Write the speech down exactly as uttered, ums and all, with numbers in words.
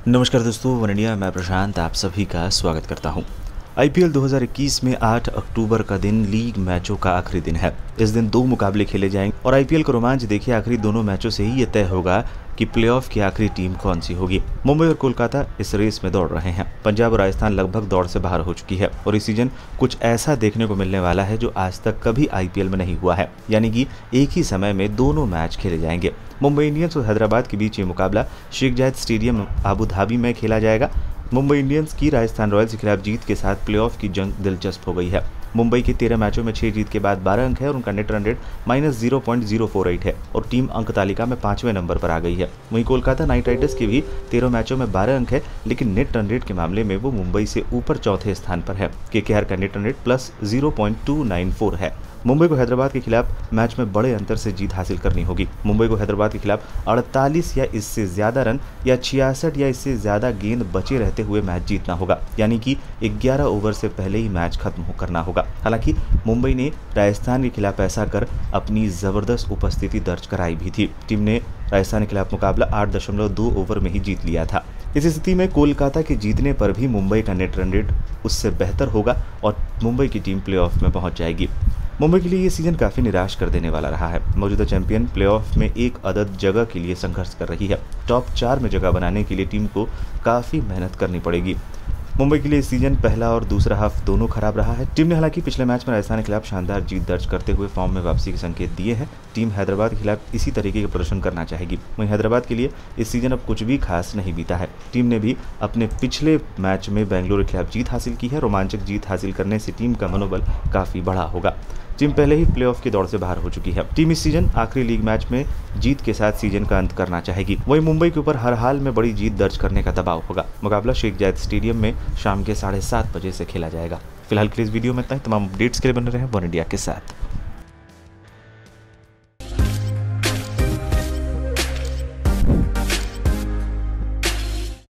नमस्कार दोस्तों, one India मैं प्रशांत आप सभी का स्वागत करता हूं। आईपीएल दो हज़ार इक्कीस में आठ अक्टूबर का दिन लीग मैचों का आखिरी दिन है। इस दिन दो मुकाबले खेले जाएंगे और आईपीएल का रोमांच देखिए आखिरी दोनों मैचों से ही ये तय होगा कि प्लेऑफ की आखिरी टीम कौन सी होगी। मुंबई और कोलकाता इस रेस में दौड़ रहे हैं। पंजाब और राजस्थान लगभग दौड़ से बाहर हो चुकी है और इस सीजन कुछ ऐसा देखने को मिलने वाला है जो आज तक कभी आईपीएल में नहीं हुआ है, यानी कि एक ही समय में दोनों मैच खेले जाएंगे। मुंबई इंडियंस और हैदराबाद के बीच ये मुकाबला शेख जायद स्टेडियम अबू धाबी में खेला जाएगा। मुंबई इंडियंस की राजस्थान रॉयल्स के खिलाफ जीत के साथ प्लेऑफ की जंग दिलचस्प हो गई है। मुंबई के तेरह मैचों में छह जीत के बाद बारह अंक है और उनका net run rate minus zero point zero four eight है और टीम अंक तालिका में पांचवें नंबर पर आ गई है। वहीं कोलकाता नाइट राइडर्स के भी तेरह मैचों में बारह अंक है, लेकिन नेट रन रेट के मामले में वो मुंबई से ऊपर चौथे स्थान पर है। केकेआर का net run rate plus zero point two nine four है। मुंबई को हैदराबाद के खिलाफ मैच में बड़े अंतर से जीत हासिल करनी होगी। मुंबई को हैदराबाद के खिलाफ अड़तालीस या इससे ज्यादा रन या छियासठ या इससे ज्यादा गेंद बचे रहते हुए मैच जीतना होगा, यानी कि ग्यारह ओवर से पहले ही मैच खत्म करना होगा। हालांकि मुंबई ने राजस्थान के खिलाफ ऐसा कर अपनी जबरदस्त उपस्थिति दर्ज कराई भी थी। टीम ने राजस्थान के खिलाफ मुकाबला आठ दशमलव दो ओवर में ही जीत लिया था। इस स्थिति में कोलकाता के जीतने पर भी मुंबई का नेट रन रेट उससे बेहतर होगा और मुंबई की टीम प्लेऑफ में पहुंच जाएगी। मुंबई के लिए ये सीजन काफ़ी निराश कर देने वाला रहा है। मौजूदा चैंपियन प्लेऑफ में एक अदद जगह के लिए संघर्ष कर रही है। टॉप चार में जगह बनाने के लिए टीम को काफ़ी मेहनत करनी पड़ेगी। मुंबई के लिए इस सीजन पहला और दूसरा हाफ दोनों खराब रहा है। टीम ने हालांकि पिछले मैच में राजस्थान के खिलाफ शानदार जीत दर्ज करते हुए फॉर्म में वापसी के संकेत दिए हैं। टीम हैदराबाद के खिलाफ इसी तरीके का प्रदर्शन करना चाहेगी। वहीं हैदराबाद के लिए इस सीजन अब कुछ भी खास नहीं बीता है। टीम ने भी अपने पिछले मैच में बेंगलुरु के खिलाफ जीत हासिल की है। रोमांचक जीत हासिल करने से टीम का मनोबल काफ़ी बढ़ा होगा। टीम पहले ही प्लेऑफ की दौड़ से बाहर हो चुकी है। टीम इस सीजन आखिरी लीग मैच में जीत के साथ सीजन का अंत करना चाहेगी। वहीं मुंबई के ऊपर हर हाल में बड़ी जीत दर्ज करने का दबाव होगा। मुकाबला शेख जायद स्टेडियम में शाम के साढ़े सात बजे से खेला जाएगा। फिलहाल के लिए इस वीडियो में इतना ही। तमाम अपडेट्स के लिए बने रहे वन इंडिया के साथ।